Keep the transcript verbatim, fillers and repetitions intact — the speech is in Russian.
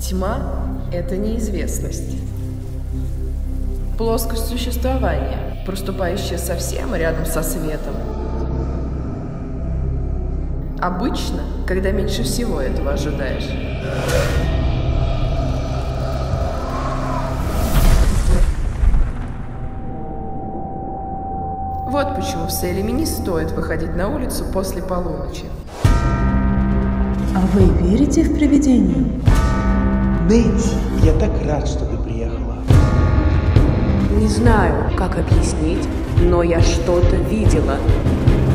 Тьма — это неизвестность. Плоскость существования, проступающая совсем рядом со светом. Обычно, когда меньше всего этого ожидаешь. Вот почему в Сейлеме не стоит выходить на улицу после полуночи. А вы верите в привидения? Нэнси, я так рад, что ты приехала. Не знаю, как объяснить, но я что-то видела.